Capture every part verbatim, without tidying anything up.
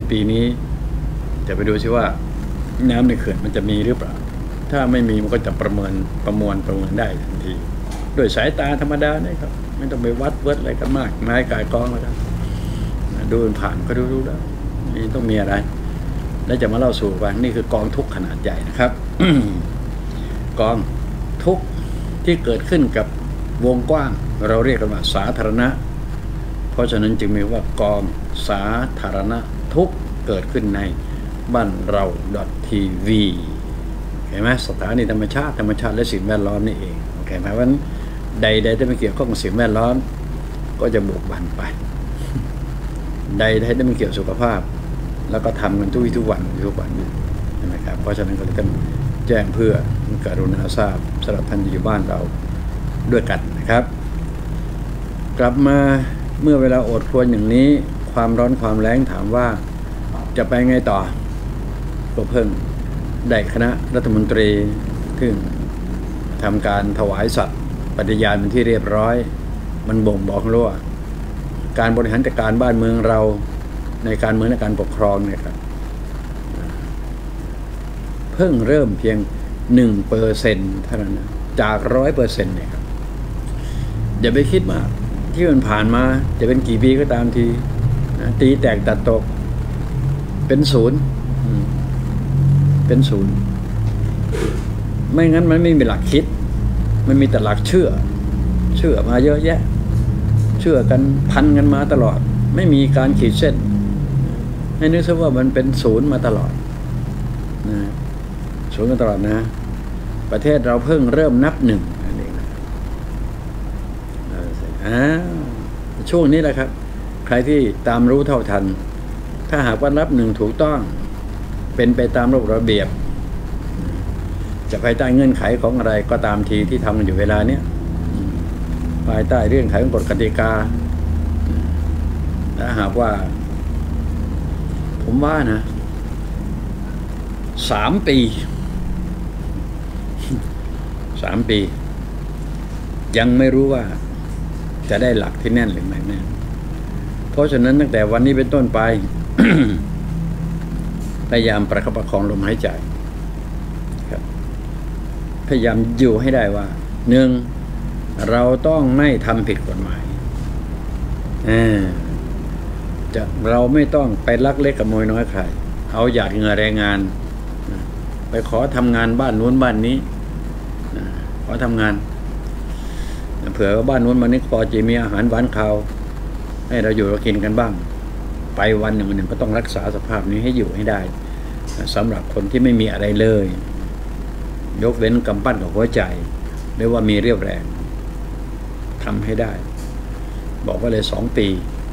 ปีนี้จะไปดูซิว่าน้ำในเขื่อนมันจะมีหรือเปล่าถ้าไม่มีมันก็จะประเมินประมวลประเมินได้ทันทีด้วยสายตาธรรมดาเนี่ยครับไม่ต้องไปวัดเวิร์ดอะไรกันมากไม้กายกองแล้วกันดูผ่านก็ดูดูแล้วนี่ต้องมีอะไรแล้วจะมาเล่าสู่ฟังนี่คือกองทุกข์ขนาดใหญ่นะครับ กองทุกข์ที่เกิดขึ้นกับวงกว้างเราเรียกกันว่าสาธารณะเพราะฉะนั้นจึงมีว่ากองสาธารณะทุกข์เกิดขึ้นในบ้านเรา .ที วีเห็นไหมสถานีธรรมชาติธรรมชาติและสิ่งแวดล้อมนี่เองโอเคไหมว่าใดๆที่ไม่เกี่ยวข้องกับสิ่งแวดล้อมก็จะบวกบันไปใดๆที่ไม่เกี่ยวสุขภาพแล้วก็ทำกันทุกวี่ทุกวันทุกวันใช่ไหมครับเพราะฉะนั้นก็เลยต้องแจ้งเพื่อกรุณาทราบสำหรับท่านที่อยู่บ้านเราด้วยกันนะครับกลับมาเมื่อเวลาอดครวญอย่างนี้ความร้อนความแรงถามว่าจะไปไงต่อก็เพิ่งได้คณะรัฐมนตรีซึ่งทำการถวายสัตย์ปฏิญาณเป็นที่เรียบร้อยมันบ่งบอกรู้ว่าการบริหารจัดการบ้านเมืองเราในการเมืองและการปกครองเนี่ยครับเพิ่งเริ่มเพียงหนึ่งเปอร์เซ็นต์เท่านั้นจากร้อยเปอร์เซ็นต์เนี่ยครับอย่าไปคิดมากที่มันผ่านมาจะเป็นกี่ปีก็ตามทีนะตีแตกตัดตกเป็นศูนย์เป็นศูนย์ไม่งั้นมันไม่มีหลักคิดมันมีแต่หลักเชื่อเชื่อมาเยอะแยะเชื่อกันพันกันมาตลอดไม่มีการขีดเส้นให้นึกซะว่ามันเป็นศูนย์มาตลอดนะศูนย์มาตลอดนะประเทศเราเพิ่งเริ่มนับหนึ่งนั่นเองนะอ่าช่วงนี้แหละครับใครที่ตามรู้เท่าทันถ้าหากว่านับหนึ่งถูกต้องเป็นไปตามระบบระเบียบจะภายใต้เงื่อนไขของอะไรก็ตามทีที่ทำกันอยู่เวลาเนี้ยภายใต้เรื่องไขของกฎกติกาถ้าหากว่าผมว่านะสามปีสามปียังไม่รู้ว่าจะได้หลักที่แน่นหรือไม่แน่นเพราะฉะนั้นตั้งแต่วันนี้เป็นต้นไป พยายามประคับประคองลมหายใจครับพยายามอยู่ให้ได้ว่าหนึ่งเราต้องไม่ทำผิดกฎหมายจะเราไม่ต้องไปลักเล็กขโมยน้อยใครเอาหยาดเหงื่อแรงงานไปขอทำงานบ้านนู้นบ้านนี้ขอทำงานเผื่อว่าบ้านนู้นบ้านนี้พอจะมีอาหารหวานข้าวให้เราอยู่เรากินกันบ้างไปวันหนึ่งวันหนึ่งก็ต้องรักษาสภาพนี้ให้อยู่ให้ได้สำหรับคนที่ไม่มีอะไรเลยยกเว้นกำปั้นกับหัวใจหรือว่ามีเรี่ยวแรงทำให้ได้บอกว่าเลยสองปี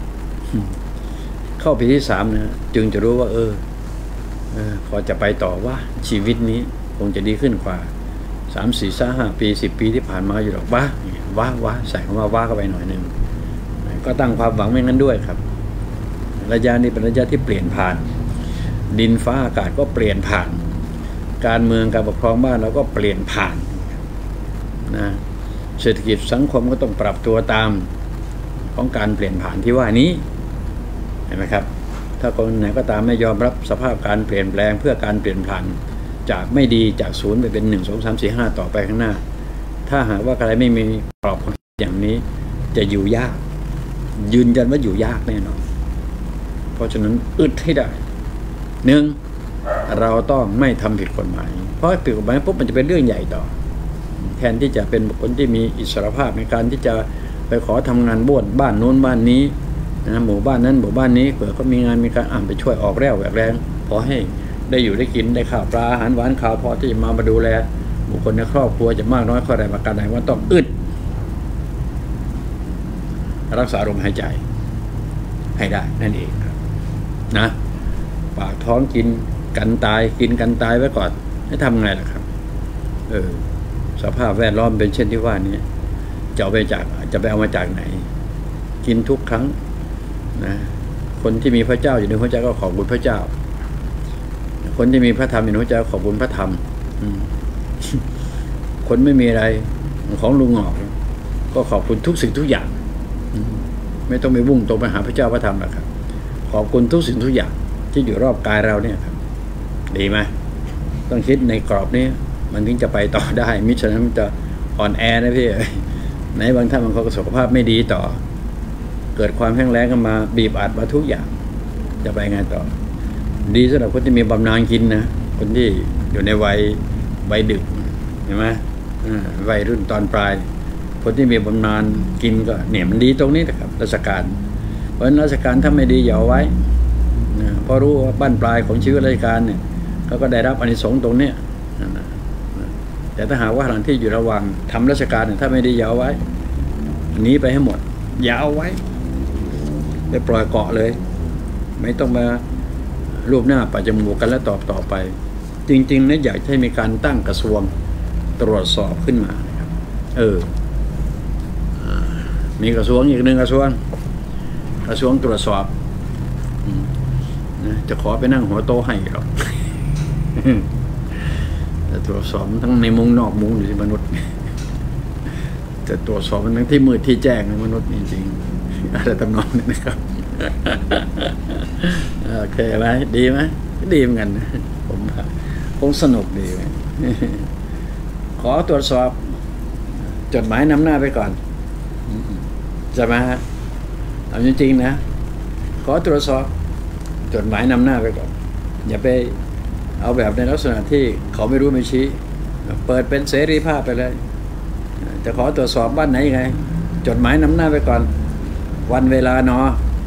เข้าปีที่สามนะจึงจะรู้ว่าเออเออพอจะไปต่อว่าชีวิตนี้คงจะดีขึ้นกว่าสามสี่ห้าห้าปีสิบปีที่ผ่านมาอยู่หรอกว้าว้าว้าใส่คำว่าว้าเข้าไปหน่อยหนึ่งก็ตั้งความหวังไว้งั้นด้วยครับระยะนี้เป็นระยะที่เปลี่ยนผ่านดินฟ้าอากาศก็เปลี่ยนผ่านการเมืองการปกครองบ้านเราก็เปลี่ยนผ่านนะเศรษฐกิจสังคมก็ต้องปรับตัวตามของการเปลี่ยนผ่านที่ว่านี้เห็นไหมครับถ้าคนไหนก็ตามไม่ยอมรับสภาพการเปลี่ยนแปลงเพื่อการเปลี่ยนผ่านจากไม่ดีจากศูนย์ไปเป็นหนึ่งสองสามสี่ห้าต่อไปข้างหน้าถ้าหากว่าใครไม่มีกรอบอย่างนี้จะอยู่ยากยืนยันว่าอยู่ยากแน่นอนเพราะฉะนั้นอึดให้ได้หนึ่งเราต้องไม่ทำผิดกฎหมายเพราะผิดกฎหมายปุ๊บมันจะเป็นเรื่องใหญ่ต่อแทนที่จะเป็นบุคคลที่มีอิสรภาพในการที่จะไปขอทำงานบ้านบ้านโน้นบ้านนี้นะหมู่บ้านนั้นหมู่บ้านนี้เผื่อเขามีงานมีการอ่านไปช่วยออกแรงแหวกแรงพอให้ได้อยู่ได้กินได้ข้าวปลาอาหารหวานข้าวพอที่จะมามาดูแลบุคคลในครอบครัวจะมากน้อยข้อใดประการใดว่าต้องอึดรักษาลมหายใจให้ได้นั่นเองครับนะปากท้องกินกันตายกินกันตายไว้ก่อนให้ทำไงล่ะครับเออสภาพแวดล้อมเป็นเช่นที่ว่านี้จะเอาไปจากจะไปเอามาจากไหนกินทุกครั้งนะคนที่มีพระเจ้าอยู่ในหัวใจก็ขอบคุณพระเจ้าคนที่มีพระธรรมอยู่ในหัวใจขอบคุณพระธรรมคนไม่มีอะไรของลุงหงอกก็ขอบคุณทุกสิ่งทุกอย่างไม่ต้องไปวุ่งตรงไปหาพระเจ้าพระธรรมหรอกครับขอบคุณทุกสิ่งทุกอย่างที่อยู่รอบกายเราเนี่ยครับดีไหมต้องคิดในกรอบนี้มันถึงจะไปต่อได้มิฉะนั้นมันจะอ่อนแอนะพี่ไหนบางท่านบางคนสุขภาพไม่ดีต่อเกิดความแห้งแล้งกันมาบีบอัดมาทุกอย่างจะไปไงต่อดีสำหรับคนที่มีบำนาญกินนะคนที่อยู่ในวัยวัยดึกเห็นไหมวัยรุ่นตอนปลายคนที่มีบำนาญกินก็เนี่ยมันดีตรงนี้นะครับราชการเพราะฉะนั้นราชการถ้าไม่ดีอย่าเอาไว้เพราะรู้ว่าบ้านปลายของชีวิตราชการเนี่ยเขาก็ได้รับอานิสงส์ตรงนี้แต่ถ้าหากว่าหลังที่อยู่ระหว่างทำราชการเนี่ยถ้าไม่ดีอย่าเอาไว้หนีไปให้หมดอย่าเอาไว้ไปปล่อยเกาะเลยไม่ต้องมารูปหน้าปัจจมูกกันแล้วตอบต่อไปจริงๆนะอยากให้มีการตั้งกระทรวงตรวจสอบขึ้นมานะครับเออมีกระทรวงอีกหนึ่งกระทรวงกระทรวงตรวจสอบนะจะขอไปนั่งหัวโตให้หรอกจะตรวจสอบทั้งในมุ้งนอกมุ้งอยู่ที่มนุษย์จะตรวจสอบมันทั้งที่มืดที่แจ้งในมนุษย์จริงๆอะไรตำนองนี้นะครับโอเคไหมดีไหมดีเหมือนกันผมคงสนุกดีไหมขอตรวจสอบจดหมายนำหน้าไปก่อนจะมาเอาจริงๆนะขอตรวจสอบจดหมายนำหน้าไปก่อนอย่าไปเอาแบบในลักษณะที่เขาไม่รู้ไม่ชี้เปิดเป็นเสรีภาพไปเลยจะขอตรวจสอบบ้านไหนยังไงจดหมายนำหน้าไปก่อนวันเวลาเนาะ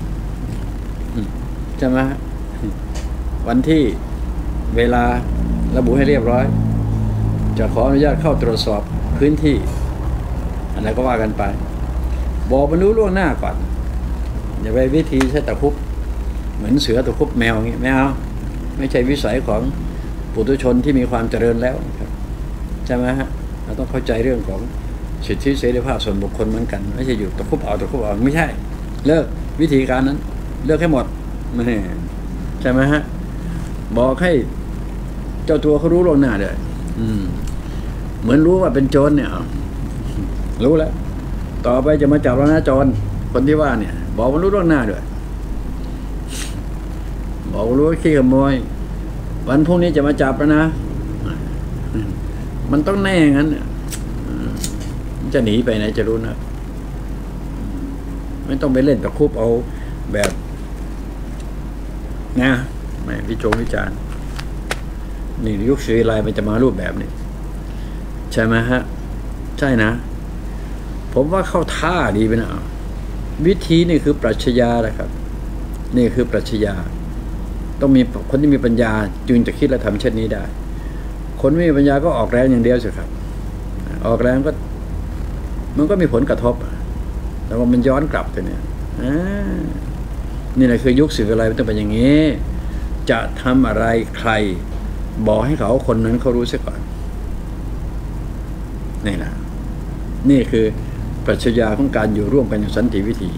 ใช่ไหมวันที่เวลาระบุให้เรียบร้อยจะขออนุญาตเข้าตรวจสอบพื้นที่อะไรก็ว่ากันไปบอกบรรลุล่วงหน้าก่อนอย่าไปวิธีใช้ตะคุบเหมือนเสือตะคุบแมวอย่างนี้ไม่เอาไม่ใช่วิสัยของปุถุชนที่มีความเจริญแล้วครับใช่ไหมฮะเราต้องเข้าใจเรื่องของสิทธิเสรีภาพส่วนบุคคลเหมือนกันไม่ใช่อยู่ตะคุบเอาตะคุบเอาไม่ใช่เลิกวิธีการนั้นเลิกให้หมดไม่ใช่ไหมฮะบอกให้เจ้าตัวเขารู้ล่วงหน้าเลยอืมเหมือนรู้ว่าเป็นโจรเนี่ยรู้แล้วต่อไปจะมาจับเรานะโจรคนที่ว่าเนี่ยบอกมันรู้ล่วงหน้าด้วยบอกรู้ว่าขี้ขโมยวันพรุ่งนี้จะมาจับแล้วนะมันต้องแน่งั้นจะหนีไปไหนจะรู้นะไม่ต้องไปเล่นตะคุบเอาแบบนะไม่วิจงวิจารณ์นี่ยุคศรีวิไลมันจะมารูปแบบนี้ใช่ไหมฮะใช่นะผมว่าเข้าท่าดีไปนะวิธีนี่คือปรัชญาแหละครับนี่คือปรัชญาต้องมีคนที่มีปัญญาจึงจะคิดและทำเช่นนี้ได้คนไม่มีปัญญาก็ออกแรงอย่างเดียวสิครับออกแรงก็มันก็มีผลกระทบแต่ว่ามันย้อนกลับตัวเนี่ยนี่แหละคือยุคศรีวิไลมันต้องเป็นอย่างนี้จะทำอะไรใครบอกให้เขาคนนั้นเขารู้เสียก่อนนี่นะนี่คือปรัชญาของการอยู่ร่วมกันอย่างสันติวิธี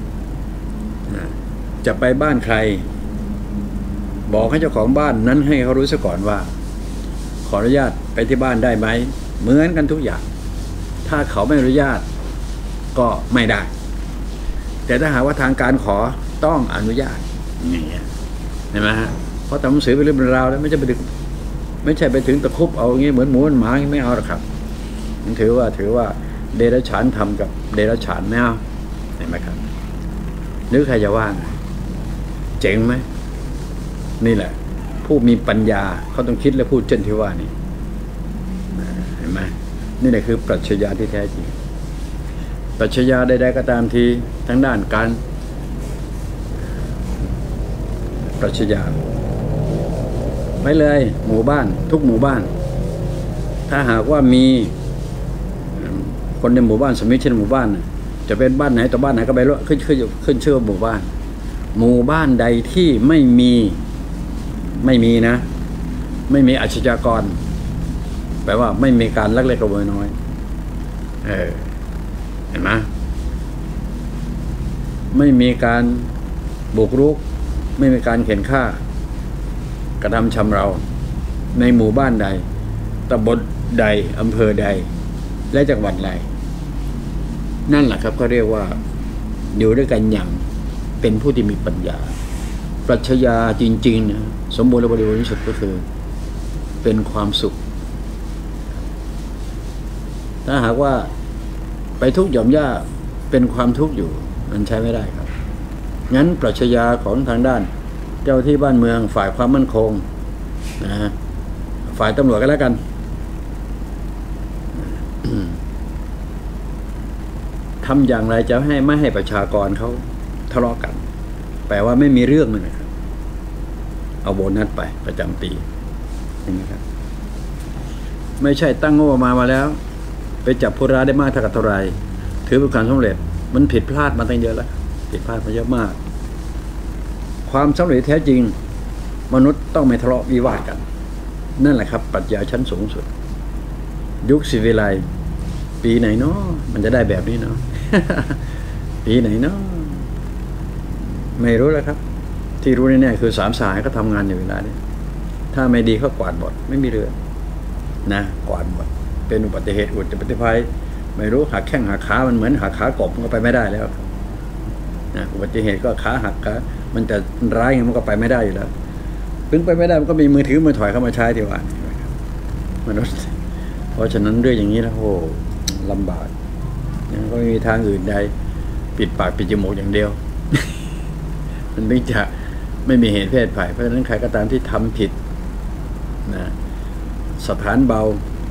จะไปบ้านใครบอกให้เจ้าของบ้านนั้นให้เขารู้เสียก่อนว่าขออนุญาตไปที่บ้านได้ไหมเหมือนกันทุกอย่างถ้าเขาไม่อนุญาตก็ไม่ได้แต่ถ้าหากว่าทางการขอต้องอนุญาตอย่างเงี้ยเห็นไหมฮะเพราะทำหนังสือเป็นเรื่องเป็นราวแล้วไม่ใช่ไปถึงไม่ใช่ไปถึงตะคุบเอาอย่างงี้เหมือนหมูเหมือนหมาไม่เอาหรอกครับถือว่าถือว่าเดรัจฉานทำกับเดรัจฉานไม่เอาเห็นไหมครับนึกใครจะว่าเจ๋งไหมนี่แหละผู้มีปัญญาเขาต้องคิดและพูดเช่นที่ว่านี่เห็นไหมนี่แหละคือปรัชญาที่แท้จริงปรัชญาใดๆก็ตามทีทั้งด้านการปรัชญาไปเลยหมู่บ้านทุกหมู่บ้านถ้าหากว่ามีคนในหมู่บ้านสมิธเช่นหมู่บ้านจะเป็นบ้านไหนต่อบ้านไหนก็ไปขึ้นขึ้นขึ้นชื่อหมู่บ้านหมู่บ้านใดที่ไม่มีไม่มีนะไม่มีอาชญากรแปลว่าไม่มีการลักเล็กขโมยน้อยเออเห็นไหมไม่มีการบุกรุกไม่มีการเข็นฆ่ากระทำชำเราในหมู่บ้านใดตำบลใดอำเภอใดและจังหวัดใดนั่นแหละครับเขาเรียกว่าอยู่ด้วยกันอย่างเป็นผู้ที่มีปัญญาปรัชญาจริงๆนะสมบูรณ์และบริบูรณ์ที่สุดก็คือเป็นความสุขถ้าหากว่าไปทุกข์หย่อมย่าเป็นความทุกข์อยู่มันใช้ไม่ได้ครับงั้นปรัชญาของทางด้านเจ้าที่บ้านเมืองฝ่ายความมั่นคงนะฮะฝ่ายตำรวจก็แล้วกันทำอย่างไรจะให้ไม่ให้ประชากรเขาทะเลาะกันแปลว่าไม่มีเรื่องเลยนะครับเอาโบนัสไปประจำปีเห็นไหมครับไม่ใช่ตั้งงบประมาณมาแล้วไปจับผู้ร้ายได้มากเท่ากับเท่าไรถือเป็นความสำเร็จมันผิดพลาดมาตั้งเยอะแล้วผิดพลาดมาเยอะมากความสำเร็จแท้จริงมนุษย์ต้องไม่ทะเลาะวิวาทกันนั่นแหละครับปรัชญาชั้นสูงสุดยุคศิวิไลปีไหนเนาะมันจะได้แบบนี้เนาะ ปีไหนเนาะไม่รู้แล้วครับที่รู้แน่ๆคือสามสายก็ทำงานอยู่เวลานี้ถ้าไม่ดีเขากวาดหมดไม่มีเรือนะกวาดหมดเป็นอุบัติเหตุอุบัติภัยไม่รู้หักแข้งหักขามันเหมือนหักขากบมันก็ไปไม่ได้แล้วนะอุบัติเหตุก็ขาหักขามันจะร้ายไงมันก็ไปไม่ได้อยู่แล้วถึงไปไม่ได้มันก็มีมือถือมือถอยเข้ามาใช้ที่ว่ามนุษย์เพราะฉะนั้นเรื่องอย่างนี้แล้วโอ้ลำบากยังก็ไม่มีทางอื่นใดปิดปากปิดจมูกอย่างเดียว มันถึงจะไม่มีเหตุเพศภัยเพราะฉะนั้นใครก็ตามที่ทำผิดนะสถานเบา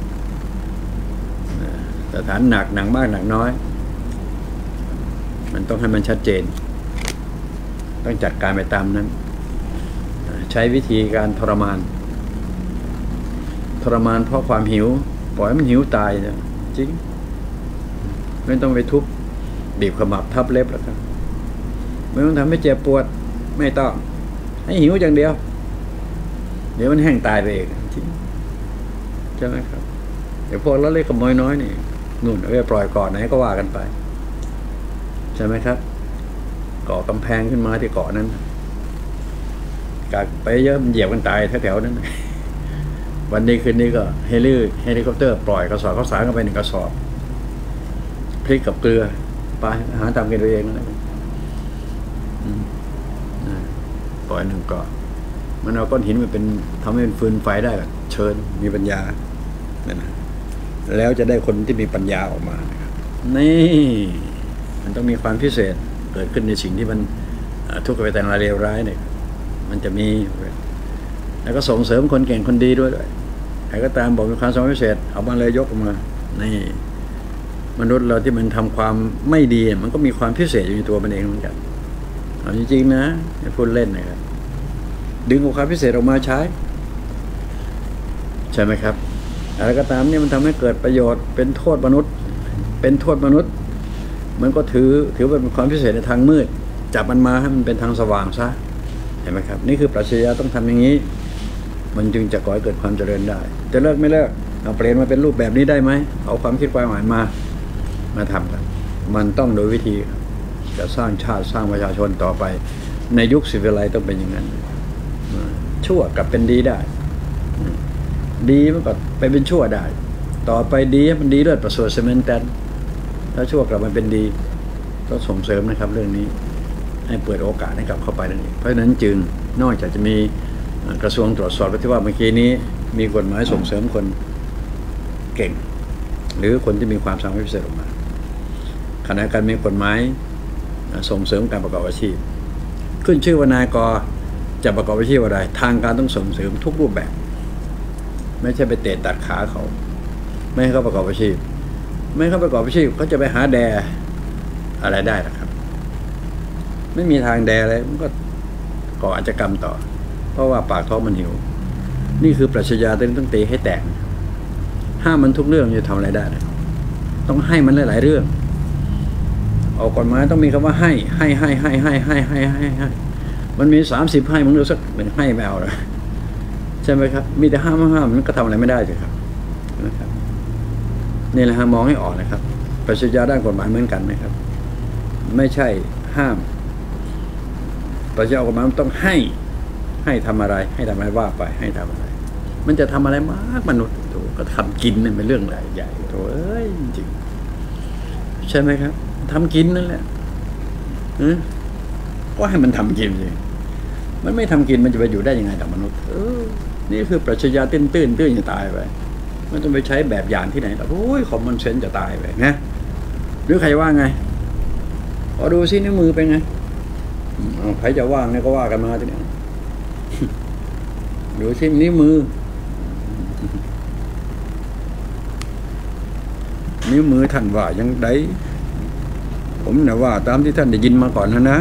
นะสถานหนักหนักมากหนักน้อยมันต้องให้มันชัดเจนต้องจัดการไปตามนั้นใช้วิธีการทรมานทรมานเพราะความหิวปล่อยมันหิวตายนะจริงไม่ต้องไปทุบบีบขมับทับเล็บแล้วครับไม่ต้องทำให้เจ็บปวดไม่ต้องให้หิวอย่างเดียวเดี๋ยวมันแห้งตายไปเองจริงใช่ไหมครับเดี๋ยวพวกเราเล็กขโมยน้อยนี่นู่นเอาไปปล่อยก่อนไหนก็ว่ากันไปใช่ไหมครับก่อกำแพงขึ้นมาที่เกาะนั้นกากไปเยอะมันเหยียบกันตายแถวๆนั้นวันนี้คืนนี้ก็เฮลิเฮลิคอปเตอร์ปล่อยกระสอบข้าวสารเข้าไปหนึ่งกระสอบพริกกับเกลือไปหาทำกินตัวเองนั่นแหละปล่อยหนึ่งก็มันเอาก้อนหินมันเป็นทำให้เป็นฟืนไฟได้ก็เชิญมีปัญญาเนี่ยนะแล้วจะได้คนที่มีปัญญาออกมานี่มันต้องมีความพิเศษเกิดขึ้นในสิ่งที่มันทุกข์ไปแต่ละเลวร้ายเนี่ยมันจะมีแล้วก็ส่งเสริมคนเก่งคนดีด้วยด้วยใครก็ตามบอกมีความสามารถพิเศษเอามาเลยยกออกมานี่มนุษย์เราที่มันทำความไม่ดีมันก็มีความพิเศษอยู่ในตัวมันเองเหมือนกันเอาจริงๆนะอย่าพูดเล่นนะครับดึงเอาความพิเศษออกมาใช้ใช่ไหมครับอะไรก็ตามเนี่ยมันทำให้เกิดประโยชน์เป็นโทษมนุษย์เป็นโทษมนุษย์มันก็ถือถือเป็นความพิเศษในทางมืดจับมันมาให้มันเป็นทางสว่างซะเห็นไหมครับนี่คือปรัชญาต้องทำอย่างนี้มันจึงจะก่อให้เกิดความเจริญได้จะเลิกไม่เลิกเอาเปลี่ยนมาเป็นรูปแบบนี้ได้ไหมเอาความคิดความหมายมามาทำกันมันต้องโดยวิธีจะสร้างชาติสร้างประชาชนต่อไปในยุคศิวิไลซ์ต้องเป็นอย่างนั้นชั่วกลับเป็นดีได้ดีมันก็ไปเป็นชั่วได้ต่อไปดีมันดีเลิศประเสริฐเสมอกันถ้าชั่วกลับมันเป็นดีก็ส่งเสริมนะครับเรื่องนี้ให้เปิดโอกาสให้กลับเข้าไปนั่นเองเพราะฉะนั้นจึงนอกจากจะมีกระทรวงตรวจสอบที่ว่าเมื่อกี้นี้มีกฎหมายส่งเสริมคนเก่งหรือคนที่มีความสามารถพิเศษออกมาขณะการมีกฎหมายส่งเสริมการประกอบอาชีพขึ้นชื่อว่านายกจะประกอบอาชีพอะไรทางการต้องส่งเสริมทุกรูปแบบไม่ใช่ไปเตะตัดขาเขาไม่ให้เขาประกอบอาชีพไม่ให้เขาประกอบอาชีพเขาจะไปหาแดอะไรได้หรอครับไม่มีทางแดเลยมันก็ก่ออาชญากรรมต่อเพราะว่าปากท้องมันหิวนี่คือปรัชญาต้องตีให้แตกห้ามมันทุกเรื่องจะทำอะไรได้ต้องให้มันหลายๆเรื่องออกกฎหมายต้องมีคำว่าให้ให้ให้ให้ให้ให้ให้ให้ให้มันมีสามสิบให้มึงดูสักเป็นให้ไม่เอาเลยใช่ไหมครับมีแต่ห้ามห้ามมันก็ทำอะไรไม่ได้เลยครับนะครับนี่แหละฮะมองให้ออกนะครับปรัชญาด้านกฎหมายเหมือนกันนะครับไม่ใช่ห้ามปรัชญากฎหมายมันต้องให้ให้ทำอะไรให้ทำอะไรว่าไปให้ทำอะไรมันจะทำอะไรมากมนุษย์โถก็ทำกินนี่เป็นเรื่องใหญ่ใหญ่โถเอ้ยจริงใช่ไหมครับทำกินนั่นแหละก็ให้มันทำกินสิมันไม่ทำกินมันจะไปอยู่ได้ยังไงแต่มนุษย์เออนี่คือปรัชญาตื้นตื้นตื้นจะตายไปมันต้องไปใช้แบบอย่างที่ไหนแต่โอ้ยคอมมอนเซนส์จะตายไปนะหรือใครว่าไงขอดูซินิ้วมือเป็นไงใครจะว่างเนี่ยก็ว่ากันมาทีนี้ดูซินิ้วมือนิ้วมือท่านว่ายังไดผมนะว่าตามที่ท่านได้ยินมาก่อนนะนะ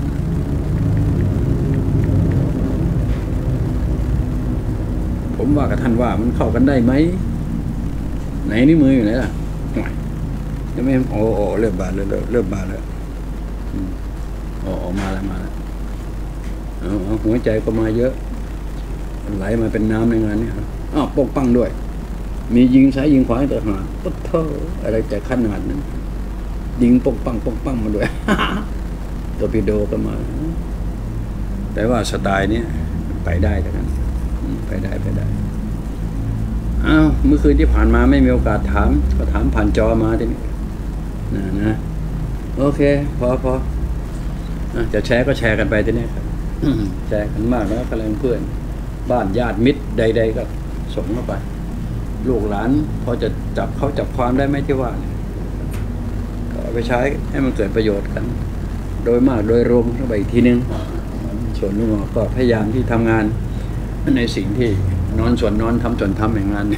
ผมว่ากับท่านว่ามันเข้ากันได้ไหมไหนนิ้วมืออยู่ไหนล่ะยังไม่โอ้โอ้เริ่มบานแล้วเริ่มบานแล้วโอ้ออกมาแล้วมาแล้วเอาหัวใจก็มาเยอะไหลมาเป็นน้ำในงานนี้อ้าวปกปังด้วยมียิงซ้ายยิงขวาต่างหากปุ๊บเท่าอะไรแต่ขนาดนั้นยิงปกปังปกปังมาด้วยตัวปิโดก็มาแต่ว่าสไตล์นี้ไปได้แต่กันไปได้ไปได้อ้าวเมื่อคืนที่ผ่านมาไม่มีโอกาสถามก็ถามผ่านจอมาทีนี้นะนะโอเคพอพอจะแชร์ก็แชร์กันไปทีนี้ครับแชร์กันมากแล้วก็แรงเพื่อนบ้านญาติมิตรใดๆก็ส่งเข้าไปลูกหลานพอจะจับเขาจับความได้ไหมที่ว่าก็เอาไปใช้ให้มันเกิดประโยชน์กันโดยมากโดยรวมเข้าไปอีกทีนึงส่วนลุงหมอก็พยายามที่ทำงานในสิ่งที่นอนส่วนนอนทำส่วนทำอย่างงาน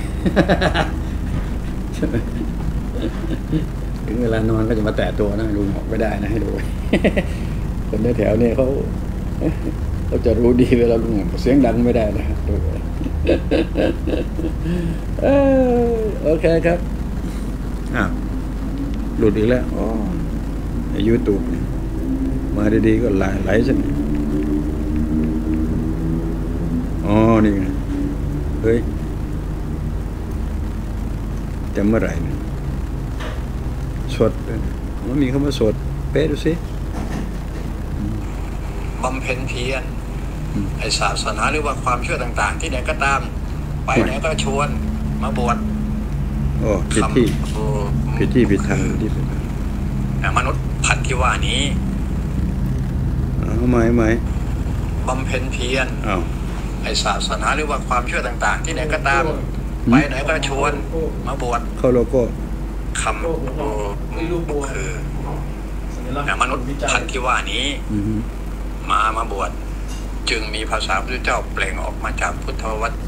ถึงเวลานอนก็จะมาแตะตัวนะลุงหมอไม่ได้นะให้ดูคนแถวๆนี้เขาเขาจะรู้ดีเวลาลุงเสียงดังไม่ได้นะดูโอเคครับอ้าวหลุดอีกแล้วอ๋อยูทูบมาดีๆก็ไหลไหลสักอ๋อนี่ไงเฮ้ยแต่เมื่อไหร่เนี่ยสดมันมีคำว่าสดเป๊ะดูสิบำเพ็ญเพียรไอศาสนาหรือว่าความเชื่อต่างๆที่ไหนก็ตามไปไหนก็ชวนมาบวชโอ้ผิดที่ผิดที่ผิดทางที่ผิดมนุษย์พันธุ์ที่ว่านี้เอาไหมไหมบำเพ็ญเพียรไอศาสนาหรือว่าความเชื่อต่างๆที่ไหนก็ตามไปไหนก็ชวนมาบวชเข้าโลโก้คำคือมนุษย์พันธุ์ที่ว่านี้มามาบวชจึงมีภาษาพระพุทธเจ้าเปล่งออกมาจากพุทธวจ